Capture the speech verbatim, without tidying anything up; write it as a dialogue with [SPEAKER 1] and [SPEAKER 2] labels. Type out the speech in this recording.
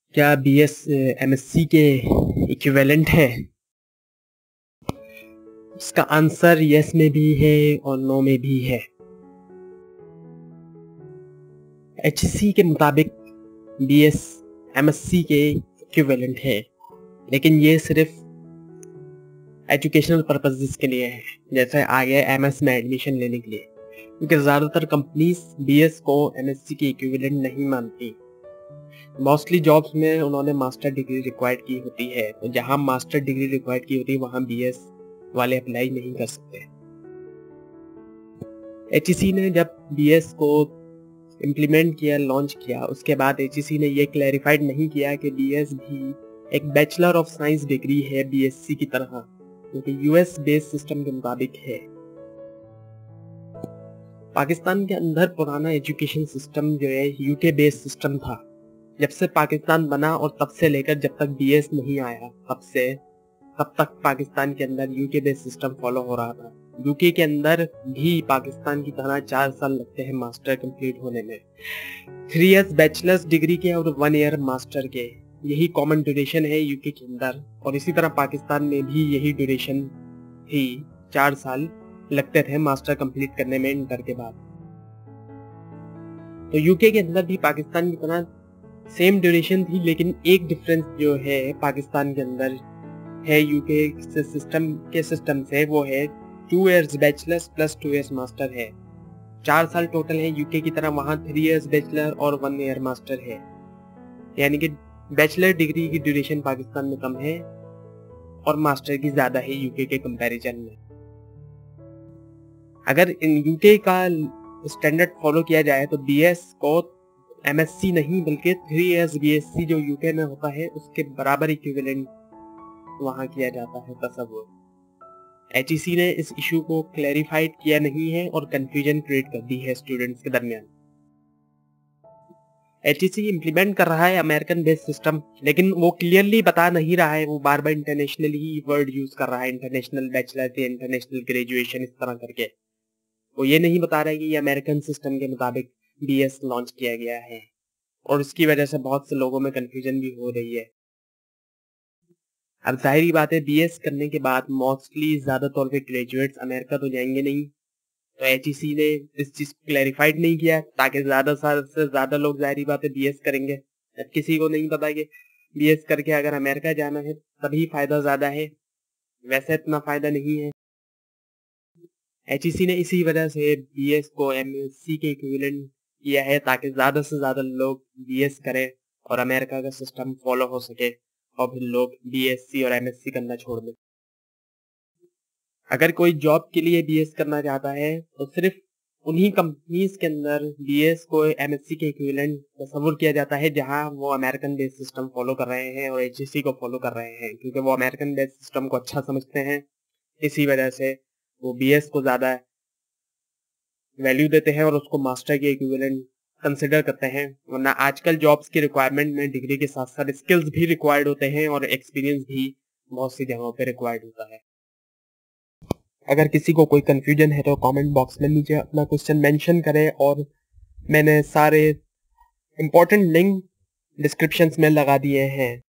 [SPEAKER 1] क्या BS MSc के equivalent है? इसका आंसर यस में भी है और नो में भी है। एचईसी के मुताबिक बीएस एमएससी के इक्विवेलेंट है, लेकिन ये सिर्फ एजुकेशनल पर्पसेस के लिए है, जैसे आगे एमएस में एडमिशन लेने के लिए, क्योंकि ज़्यादातर कंपनीज बीएस को एमएससी के इक्विवेलेंट नहीं मानती। मोस्टली जॉब्स में उन्होंने मास्टर डिग्री रिक्वायर्ड की होती है, तो जहां मास्टर डिग्री रिक्वायर्ड की होती है वहां बीएस वाले अप्लाई नहीं कर सकते। एचईसी ने जब बीएस को इम्प्लीमेंट किया, लॉन्च किया, उसके बाद एचईसी ने ये क्लैरिफाइड नहीं किया कि बीएस भी एक बैचलर ऑफ साइंस डिग्री है बीएससी की तरह, क्योंकि यूएस बेस्ड सिस्टम के मुताबिक है। पाकिस्तान के अंदर पुराना एजुकेशन सिस्टम जो है यूके बेस्ड सिस्टम था। जब से पाकिस्तान बना और तब से लेकर जब तक बीएस नहीं आया, तब से तब तक पाकिस्तान के अंदर यूके बेस्ड सिस्टम फॉलो हो रहा था। यूके के अंदर भी पाकिस्तान की तरह चार साल लगते हैं मास्टर कंप्लीट होने में। थ्री इयर्स बैचलर्स डिग्री के और वन ईयर मास्टर के, यही कॉमन ड्यूरेशन है यूके के अंदर, और इसी तरह पाकिस्तान में भी यही ड्यूरेशन थी। चार साल लगते थे मास्टर कंप्लीट करने में इंटर के बाद। तो यूके के अंदर भी पाकिस्तान की तरह सेम ड्यूरेशन थी, लेकिन एक डिफरेंस जो है पाकिस्तान के अंदर है यूके से सिस्टम के सिस्टम से, वो है two years bachelors plus two years master है। चार साल टोटल है यूके की तरह, वहाँ थ्री इयर्स बैचलर और वन ईयर मास्टर है। यानी कि बैचलर डिग्री की ड्यूरेशन पाकिस्तान में कम है और मास्टर की ज्यादा है यूके के कंपैरिजन में। अगर इन यूके का स्टैंडर्ड फॉलो किया जाए तो बीएस को एमएससी नहीं बल्कि थ्री इयर्स बीएससी जो यूके में होता है उसके बराबर इक्विवेलेंट वहां किया जाता है तस्वुर। एचईसी ने इस इशू को क्लैरिफाइड किया नहीं है और कंफ्यूजन क्रिएट कर दी है स्टूडेंट्स के दरमियान। एचईसी इंप्लीमेंट कर रहा है अमेरिकन बेस्ड सिस्टम, लेकिन वो क्लियरली बता नहीं रहा है, वो बार बार इंटरनेशनल ही वर्ड यूज कर रहा है, इंटरनेशनल बैचलर, इंटरनेशनल ग्रेजुएशन, इस तरह करके। वो ये नहीं बता रहा है कि ये अमेरिकन सिस्टम के मुताबिक बीएस लॉन्च किया गया है, और इसकी वजह से बहुत से लोगों में कंफ्यूजन भी हो रही है। अब जाहिर बात है बीएस करने के बाद मोस्टली ज्यादा तौर पे ग्रेजुएट्स अमेरिका तो जाएंगे नहीं, तो एचईसी ने इस चीज को क्लैरिफाइड नहीं किया ताकि ज्यादा से ज्यादा लोग जाहिर बात है बीएस करेंगे। अब किसी को नहीं पता कि बीएस करके अगर अमेरिका जाना है तभी फायदा ज्यादा है, वैसे इतना फायदा नहीं है। एचईसी ने इसी वजह से बीएस को एमएससी के इक्विवेलेंट किया है ताकि ज्यादा से ज्यादा लोग बीएस करें और अमेरिका का सिस्टम फॉलो हो सके और फिर लोग बीएससी और एमएससी करना छोड़ दें। अगर कोई जॉब के लिए बीएस करना चाहता है तो सिर्फ उन्हीं कंपनीज के अंदर बीएस को एमएससी के इक्विवेलेंट तस्वुर किया जाता है जहां वो अमेरिकन बेस्ड सिस्टम फॉलो कर रहे हैं और एचईसी को फॉलो कर रहे हैं, क्योंकि वो अमेरिकन बेस्ड सिस्टम को अच्छा समझते हैं। इसी वजह से वो बीएस को ज्यादा वैल्यू देते हैं और उसको मास्टर के इक्विवेलेंट कंसिडर करते हैं। वरना आजकल जॉब्स की रिक्वायरमेंट में डिग्री के साथ साथ स्किल्स भी रिक्वायर्ड होते हैं और एक्सपीरियंस भी बहुत सी जगहों पे रिक्वायर्ड होता है। अगर किसी को कोई कंफ्यूजन है तो कमेंट बॉक्स में नीचे अपना क्वेश्चन मेंशन करें, और मैंने सारे इंपॉर्टेंट लिंक डिस्क्रिप्शंस में लगा दिए हैं।